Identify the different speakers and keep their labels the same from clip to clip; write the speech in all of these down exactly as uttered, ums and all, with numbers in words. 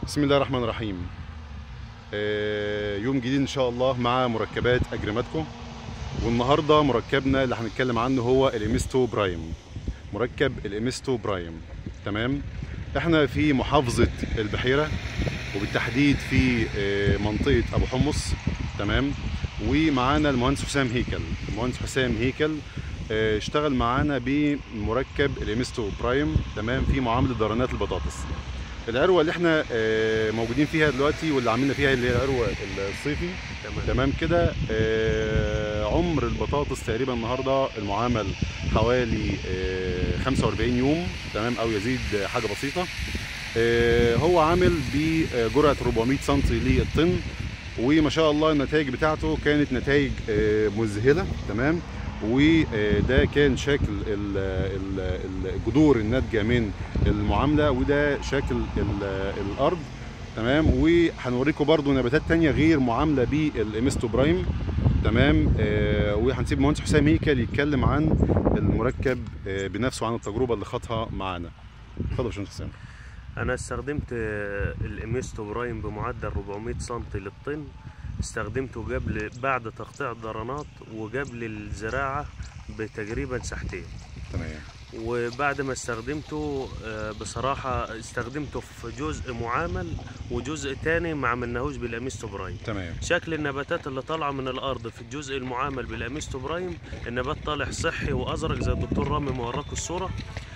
Speaker 1: بسم الله الرحمن الرحيم. آه، يوم جديد ان شاء الله مع مركبات اجريماتكو. والنهارده مركبنا اللي هنتكلم عنه هو الاميستو برايم. مركب الاميستو برايم. تمام. احنا في محافظه البحيره، وبالتحديد في آه، منطقه ابو حمص. تمام. ومعانا المهندس حسام هيكل. المهندس حسام هيكل آه، اشتغل معانا بمركب الاميستو برايم. تمام. في معامله ضرنات البطاطس. العروه اللي احنا موجودين فيها دلوقتي واللي عاملين فيها اللي هي العروه الصيفي.
Speaker 2: تمام,
Speaker 1: تمام كده. عمر البطاطس تقريبا النهارده المعامل حوالي خمسة وأربعين يوم. تمام. او يزيد حاجه بسيطه. هو عامل بجرعه أربعمية سم للطن، وما شاء الله النتائج بتاعته كانت نتائج مذهله. تمام. وده كان شكل الجذور الناتجه من المعامله، وده شكل الارض. تمام. وهنوريكم برضو نباتات تانية غير معامله بالاميستو برايم. تمام. وهنسيب المهندس حسام هيكل يتكلم عن المركب بنفسه، عن التجربه اللي خاضها معانا. اتفضل يا باشمهندس حسام.
Speaker 2: انا استخدمت الاميستو برايم بمعدل أربعمية سم للطن. استخدمته قبل بعد تقطيع الضرنات وقبل الزراعه بتقريبا ساعتين.
Speaker 1: تمام.
Speaker 2: وبعد ما استخدمته بصراحه استخدمته في جزء معامل وجزء تاني ما عملناهوش بالاميستو برايم.
Speaker 1: تمام.
Speaker 2: شكل النباتات اللي طالعه من الارض في الجزء المعامل بالاميستو برايم، النبات طالع صحي وازرق زي الدكتور رامي ما وراكم الصوره.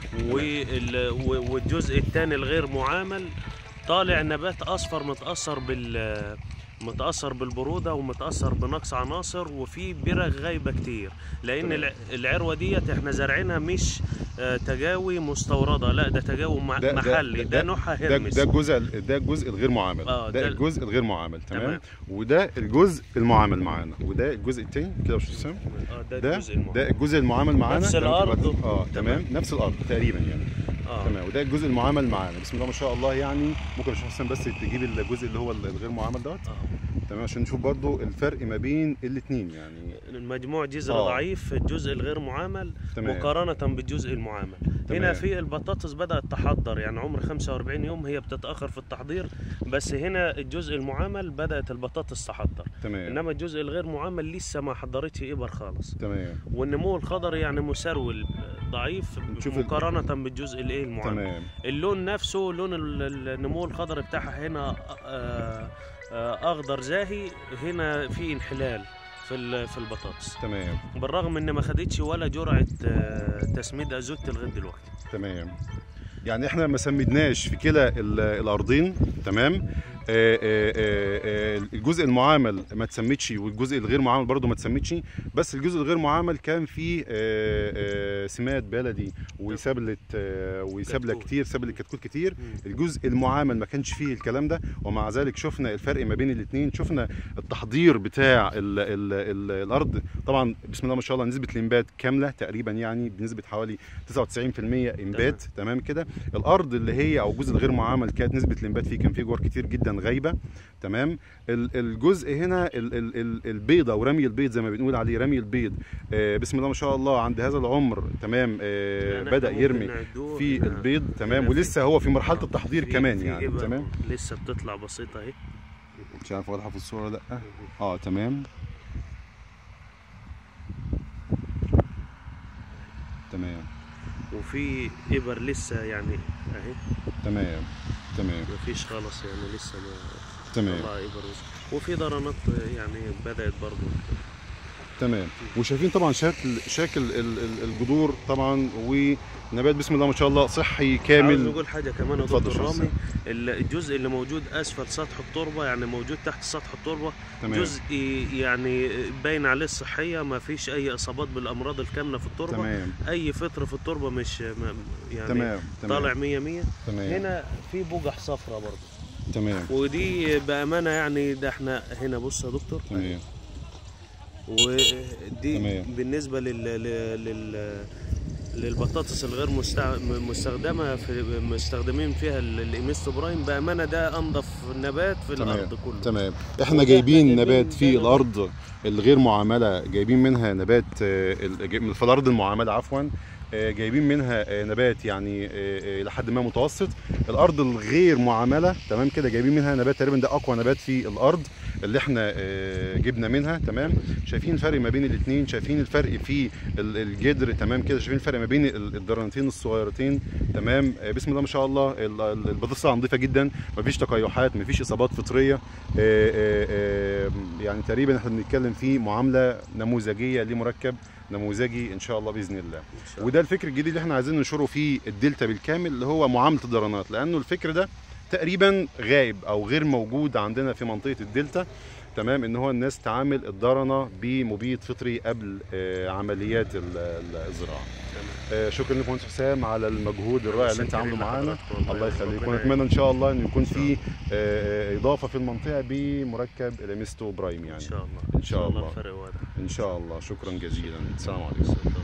Speaker 2: والجزء الثاني الغير معامل طالع نبات اصفر متاثر بال متاثر بالبروده ومتاثر بنقص عناصر، وفي برغ غايبه كتير، لان تمام. العروه ديت احنا زارعينها مش تجاوي مستورده، لا ده تجاوي ده محلي. ده, ده, ده نوعها هرمس.
Speaker 1: ده الجزء ده الجزء الغير معامل.
Speaker 2: آه
Speaker 1: ده,
Speaker 2: ده
Speaker 1: الجزء الغير معامل. تمام,
Speaker 2: تمام.
Speaker 1: وده الجزء المعامل معانا، وده الجزء الثاني كده يا استاذ حسام.
Speaker 2: اه ده
Speaker 1: ده
Speaker 2: الجزء المعامل.
Speaker 1: ده الجزء المعامل معانا.
Speaker 2: نفس الارض.
Speaker 1: اه تمام. تمام. نفس الارض تقريبا يعني.
Speaker 2: آه.
Speaker 1: تمام. وده الجزء المعامل معانا. بسم الله ما شاء الله. يعني ممكن يا استاذ حسام بس تجيب الجزء اللي هو الغير معامل دوت.
Speaker 2: آه.
Speaker 1: تمام، عشان نشوف برضو الفرق ما بين الاثنين. يعني
Speaker 2: المجموع جذر آه. ضعيف في الجزء الغير معامل. تمام. مقارنة بالجزء المعامل. تمام. هنا في البطاطس بدأت تحضر، يعني عمر خمسة وأربعين يوم هي بتتأخر في التحضير، بس هنا الجزء المعامل بدأت البطاطس تحضر.
Speaker 1: تمام.
Speaker 2: انما الجزء الغير معامل لسه ما حضرتش ابر خالص.
Speaker 1: تمام.
Speaker 2: والنمو الخضري يعني مسرول ضعيف مقارنة بالجزء الايه المعامل.
Speaker 1: تمام.
Speaker 2: اللون نفسه لون النمو الخضري بتاعها هنا آه اخضر زاهي، هنا في انحلال في في البطاطس.
Speaker 1: تمام.
Speaker 2: بالرغم ان ما خدتش ولا جرعه تسميد ازوت لغايه دلوقتي.
Speaker 1: تمام. يعني احنا ما سمدناش في كلا الارضين. تمام. آآ آآ الجزء المعامل ما تسمتش، والجزء الغير معامل برضو ما تسمتش، بس الجزء الغير معامل كان فيه سماد بلدي وسبله وسبله كتير، سبله كتكوت كتير. الجزء المعامل ما كانش فيه الكلام ده، ومع ذلك شفنا الفرق ما بين الاثنين. شفنا التحضير بتاع ال ال ال الارض. طبعا بسم الله ما شاء الله نسبه الانبات كامله تقريبا، يعني بنسبه حوالي تسعة وتسعين بالمية انبات. تمام, تمام كده. الارض اللي هي او الجزء الغير معامل كانت نسبه الانبات فيه كان فيه جوار كتير جدا غايبه. تمام. الجزء هنا البيضه ورمي البيض زي ما بنقول عليه، رمي البيض آه بسم الله ما شاء الله عند هذا العمر. تمام. آه بدا يرمي في البيض. تمام. ولسه هو في مرحله التحضير كمان يعني. تمام.
Speaker 2: لسه بتطلع بسيطه اهي،
Speaker 1: مش عارف واضحه في الصوره لا. اه تمام. تمام.
Speaker 2: وفي ابر لسه يعني اهي.
Speaker 1: تمام. تمام.
Speaker 2: مفيش خالص يعني لسه ما.
Speaker 1: تمام.
Speaker 2: وفي ضرنات يعني بدأت برضه.
Speaker 1: تمام. وشايفين طبعا شكل شكل الجذور طبعا، ونبات بسم الله ما شاء الله صحي كامل.
Speaker 2: عاوز نقول حاجه كمان يا دكتور رامي، الجزء اللي موجود اسفل سطح التربه يعني موجود تحت سطح التربه. تمام. جزء يعني باين عليه الصحيه، ما فيش اي اصابات بالامراض الكامنه في التربه.
Speaker 1: تمام.
Speaker 2: اي فطر في التربه مش يعني
Speaker 1: تمام.
Speaker 2: طالع مية مية.
Speaker 1: تمام.
Speaker 2: هنا في بقع صفراء برضه.
Speaker 1: تمام.
Speaker 2: ودي بامانه يعني ده احنا هنا بص يا دكتور.
Speaker 1: تمام.
Speaker 2: ودي تمام. بالنسبه لل لل للبطاطس الغير مستخدمه في مستخدمين فيها الاميستو برايم، بامانه ده انظف نبات في
Speaker 1: تمام.
Speaker 2: الارض كله.
Speaker 1: تمام. احنا جايبين نبات في الارض الغير معامله، جايبين منها نبات في الارض المعامله عفوا آه، جايبين منها آه، نبات يعني آه، لحد ما متوسط. الارض الغير معامله تمام كده جايبين منها نبات تقريبا ده اقوى نبات في الارض اللي احنا آه، جبنا منها تمام. شايفين الفرق ما بين الاثنين، شايفين الفرق في ال- الجدر تمام كده، شايفين الفرق ما بين ال- الدرنتين الصغيرتين تمام. آه، بسم الله ما شاء الله ال- ال- البطاطس نظيفه جدا، مفيش تقيحات، مفيش اصابات فطريه. آه، آه، آه، يعني تقريبا احنا بنتكلم في معامله نموذجيه لمركب نموذجي ان شاء الله باذن الله. وده الفكر الجديد اللي احنا عايزين ننشره في الدلتا بالكامل، اللي هو معامله الدرانات، لانه الفكر ده تقريبا غايب او غير موجود عندنا في منطقه الدلتا تمام. ان هو الناس تعامل الدرنه بمبيد فطري قبل آه، عمليات ال- ال- الزراعه. آه، شكرا لك مهندس حسام على المجهود الرائع اللي انت عامله معانا، الله يخليك. ونتمنى ان شاء الله ان يكون في آه، اضافه في المنطقه بمركب اليمستو برايم يعني
Speaker 2: ان شاء الله
Speaker 1: ان شاء الله
Speaker 2: الفرق واضح
Speaker 1: ان شاء الله. شكرا جزيلا، السلام عليكم.